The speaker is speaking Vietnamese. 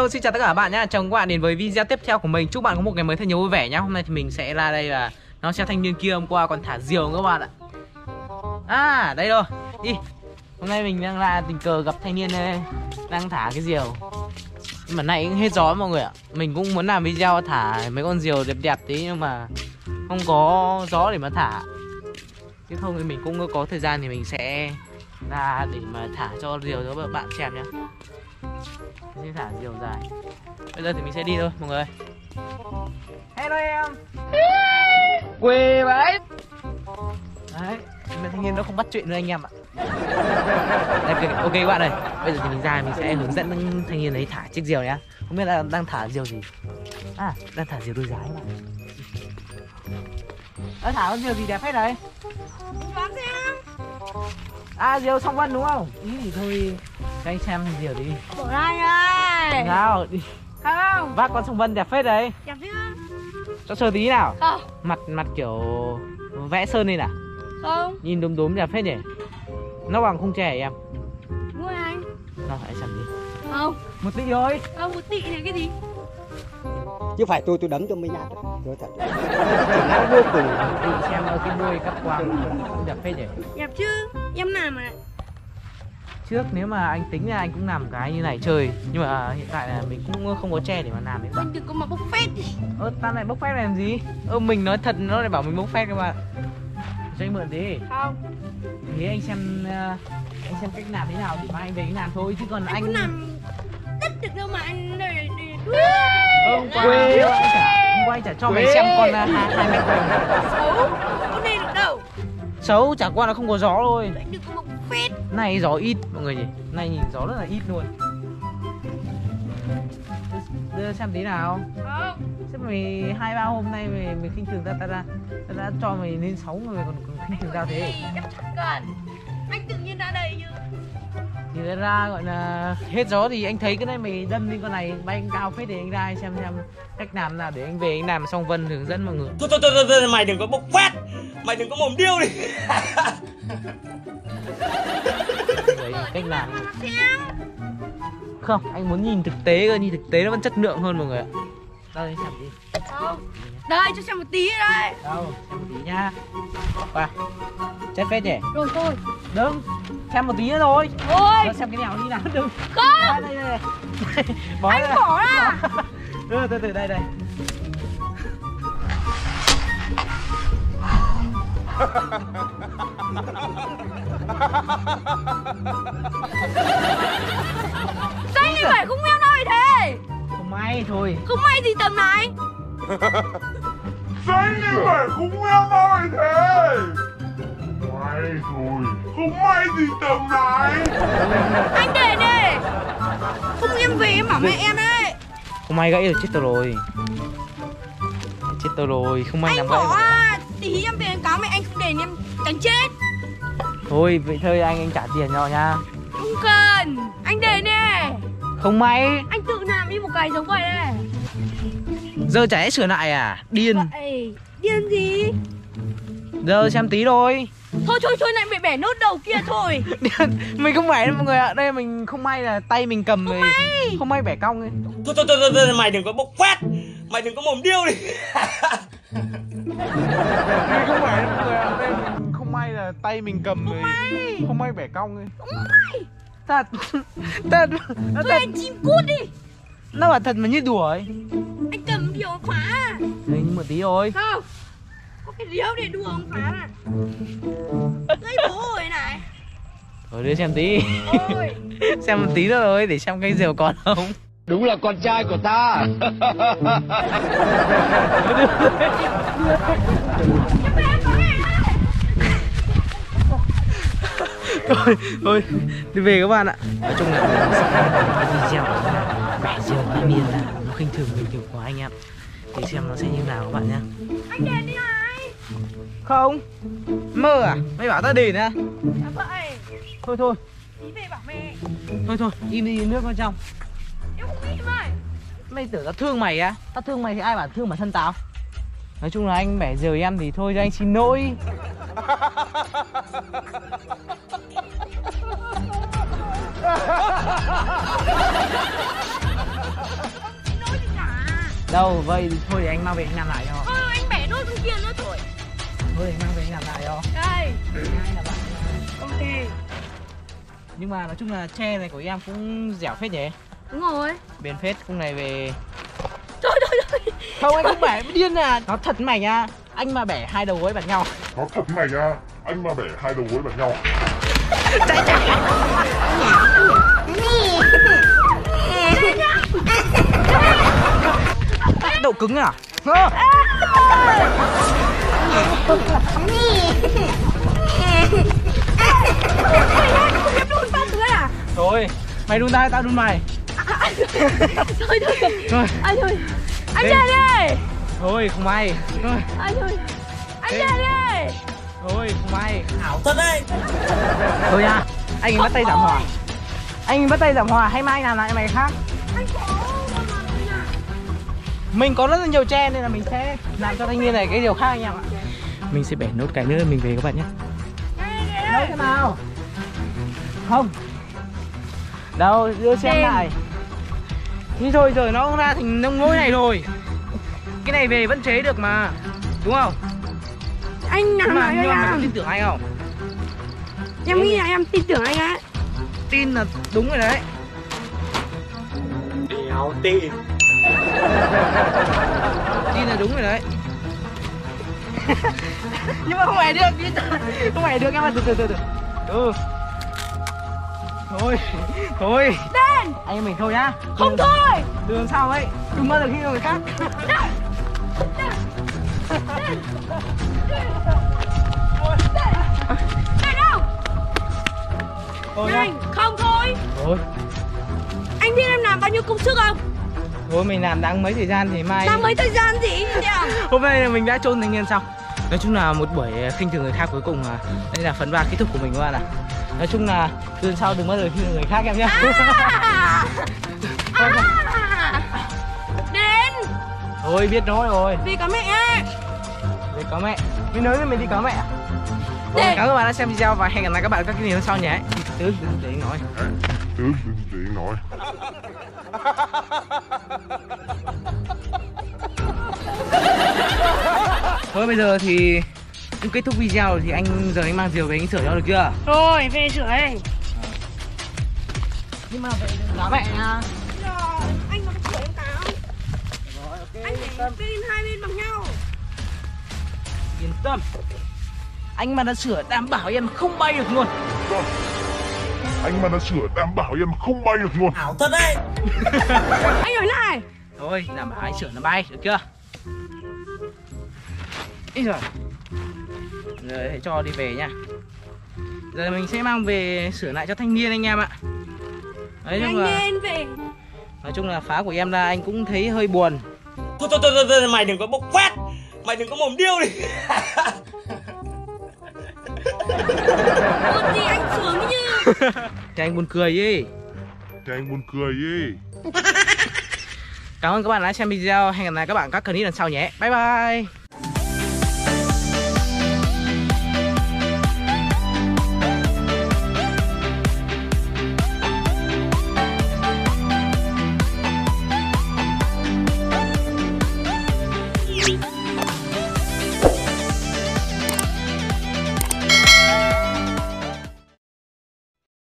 Hello, xin chào tất cả các bạn nhé. Chào các bạn đến với video tiếp theo của mình. Chúc bạn có một ngày mới thật nhiều vui vẻ nhé. Hôm nay thì mình sẽ ra đây là nó xem thanh niên kia hôm qua còn thả diều các bạn ạ. À, đây rồi. Đi. Hôm nay mình đang là tình cờ gặp thanh niên đây, đang thả cái diều. Nhưng mà nay cũng hết gió mọi người ạ. Mình cũng muốn làm video thả mấy con diều đẹp đẹp tí nhưng mà không có gió để mà thả. Chứ không thì mình cũng có thời gian thì mình sẽ ra để mà thả cho diều cho các bạn xem nhé. Mình sẽ thả diều dài. Bây giờ thì mình sẽ đi thôi mọi người. Hello em. Quê vậy. Đấy, nhưng thanh niên nó không bắt chuyện nữa anh em ạ. Đây, ok các bạn ơi. Bây giờ thì mình ra mình sẽ hướng dẫn thanh niên ấy thả chiếc diều nhá. Không biết là đang thả diều gì. À, đang thả diều đuôi dài các bạn. Thả con diều gì đẹp hết đấy. Đoán xem. À, diều Song Vân đúng không? Ý thì thôi cho anh xem diều đi. Của anh ơi. Nào đi. Không. Vác con Song Vân đẹp phết đấy. Đẹp chưa? Cho sơ tí nào. Không. Mặt kiểu vẽ sơn lên à? Không. Nhìn đốm đốm đẹp phết nhỉ. Nó bằng khung tre em. Đúng rồi anh. Nào hãy xem đi. Không. 1 tỷ thôi. Không, 1 tỷ này cái gì? Chứ phải tôi đấm cho mới nhạt được. Tôi thật. Chỉ ngắn vô cùng. Đi xem cái đuôi cắt quang đẹp phết nhỉ. Đẹp chứ? Em làm mà. Trước nếu mà anh tính là anh cũng làm cái như này chơi. Nhưng mà hiện tại là mình cũng không có tre để mà làm đấy. Anh đừng có mà bốc phét đi. Ta lại bốc phét làm gì? Mình nói thật nó lại bảo mình bốc phét các bạn. Cho anh mượn đi. Không. Thế anh xem cách làm thế nào thì mai anh về anh làm thôi chứ còn anh có làm đất được đâu mà anh đây. Quê hôm qua anh chả cho mày xem con 2 mét quay. Xấu. Con này được đâu. Xấu chả qua là không có gió thôi. Anh đừng có bốc phét. Này gió ít mọi người nhỉ. Này nhìn gió rất là ít luôn. Đưa xem tí nào. Không. Chứ mày 2-3 hôm nay mày khinh thường ta đã cho mày lên 6 người còn khinh thường tao thế. Em chẳng cần. Anh tự nhiên ra đây chứ. Thì ra gọi là hết gió thì anh thấy cái này mày đâm lên con này bay cao phết để anh ra xem cách làm nào để anh về anh làm Song Vân hướng dẫn mọi người. Thôi mày đừng có bốc phét. Mày đừng có mồm điêu đi. Đấy, cách làm. Không, anh muốn nhìn thực tế cơ, nhìn thực tế nó vẫn chất lượng hơn mọi người ạ. Đâu đi xem đi. Không. Đây cho xem một tí đây. Đâu, xem một tí nha. Qua. Chết phết nhỉ? Rồi thôi. Đừng, xem một tí nữa thôi. Thôi. Đó, xem cái nào đi nào, đừng. Không. Đây. Bỏ anh ra. bỏ ra. Từ đây. Sao anh phải không em nói thế? Không may thôi. Không may gì tầm này. Sao như vậy cũng em nói thế? May thôi, không may gì tầm này. Anh để đi. Không em về em bảo mẹ em đấy. Không may gãy rồi, chết tôi rồi. Chết tôi rồi, không may Anh làm gãy. bỏ à. Tí em về em cáo mẹ anh không để em đánh chết. Thôi vậy thôi anh trả tiền cho nha. Không cần. Anh để đi. Không may. Anh tự làm đi một cái giống vậy đây. Giờ chả lẽ sửa lại à? Điên. Vậy điên gì? Giờ xem tí thôi. Thôi lại bị bẻ nốt đầu kia thôi. Mình không phải đâu mọi người ạ. Đây mình không may là tay mình cầm Không rồi. may. Không may bẻ cong ấy. Thôi mày đừng có bốc phét. Mày đừng có mồm điêu đi. Mình không phải đâu mọi người ạ. Đây mình không may là tay mình cầm rồi. Không may bẻ cong ấy. Không may. Thật. Nó Thôi thật. anh chim cút đi. Nó bảo thật mà như đùa ấy. Anh cầm điếu khóa à? Đấy nhưng mà tí thôi. Không. Có cái điếu để đùa ông khóa à? Gây bố rồi này. Thôi đưa xem tí. Ôi. Xem một tí nữa thôi để xem cái diều còn không. Đúng là con trai của ta. Thôi đi về các bạn ạ. Nói chung là mình sẽ làm video bẻ diều thanh niên là nó khinh thường mình kiểu của anh em. Thì xem nó sẽ như nào các bạn nhá. Anh đền đi này. Không. Mơ à? Mày bảo tao đền à? Dạ vậy. Thôi. Tí về bảo mẹ. Thôi, im đi nước vào trong. Em không nghĩ mày. Mày tưởng tao thương mày á? Tao thương mày thì ai bảo thương bản thân tao? Nói chung là anh bẻ diều em thì thôi cho anh xin lỗi. Đâu, vậy thì thôi để anh mang về anh làm lại cho. Thôi anh bẻ đôi con kia nữa thôi. Thôi để anh mang về anh làm lại cho. Đây. Ngay là bạn. Ok. Nhưng mà nói chung là tre này của em cũng dẻo phết nhỉ. Đúng rồi. Bền phết, khung này về. Thôi. Không, anh không bẻ, điên à. Nó thật mày nha. Anh mà bẻ hai đầu gối bằng nhau. Nó thật mày nha, anh mà bẻ hai đầu gối bằng nhau. Độ cứng à? Thôi, mày đun tay, tao đun mày. Thôi. Thôi. Anh thôi. Anh ra đây. Thôi, không may. Thôi. Anh thôi. Anh ra đây. Thôi, không may. Ảo thật đấy. Thôi nha, anh bắt tay giảm hỏa. Anh bắt tay giảm hỏa hay mai anh làm lại mày khác? Anh có. Mình có rất là nhiều tre nên là mình sẽ làm cho thanh niên này cái điều khác anh em ạ. Mình sẽ bẻ nốt cái nữa mình về các bạn nhé. Đâu thế nào? Không. Đâu, đưa xem lại. Nhưng thôi rồi nó cũng ra thành nông nỗi này rồi. Cái này về vẫn chế được mà. Đúng không? Anh làm lại cho nhưng mà mày có em. tin tưởng anh không? Em nghĩ là em tin tưởng anh á. Tin là đúng rồi đấy. Đéo tin. Tin là đúng rồi đấy. Nhưng mà không phải được, không phải được em ạ, từ từ. Thôi. Lên. Anh em mình thôi nhá. Không thôi. Đường sao ấy, đừng bao giờ khi người khác. Lên đâu? Thôi nhá. Anh không thôi. Thôi, Anh biết em làm bao nhiêu công sức không? thôi mình làm đáng mấy thời gian thì mai. Làm mấy thời gian gì nhỉ? Hôm nay là mình đã chôn thanh niên xong. Nói chung là một buổi khinh thường người khác cuối cùng là đây là phần 3 kết thúc của mình các bạn ạ. Nói chung là từ sau đừng bao giờ khinh thường người khác em nhé. Đến. Thôi biết nói rồi. Vì có mẹ. Để có mẹ. Mình nói với mình đi có mẹ. Để. Cảm ơn các bạn đã xem video và hẹn gặp lại các bạn các video sau nhé. Đừng để nói. Đừng để nói. Thôi bây giờ thì cũng kết thúc video rồi thì anh mang diều về anh sửa cho được chưa? Thôi về sửa đây. Nhưng mà vậy đừng đá mẹ nha. Rồi, anh có sửa em táo. Anh để pin hai bên bằng nhau. Yên tâm. Anh mà đã sửa đảm bảo em không bay được luôn. Anh mà đã sửa đảm bảo em không bay được luôn. Ảo thật đấy. Anh nói lại. Thôi đảm bảo anh sửa nó bay được chưa? Ý giời. Rồi hãy cho đi về nha. Giờ mình sẽ mang về sửa lại cho thanh niên anh em ạ. Nói chung Anh là nên về. nói chung là phá của em ra anh cũng thấy hơi buồn. Thôi, mày đừng có bốc phét. Mày đừng có mồm điêu đi. Buồn gì anh sửa mới như. Thì anh buồn cười ý. Thì anh buồn cười ý. Cảm ơn các bạn đã xem video. Hẹn gặp lại các bạn các clip lần sau nhé. Bye bye.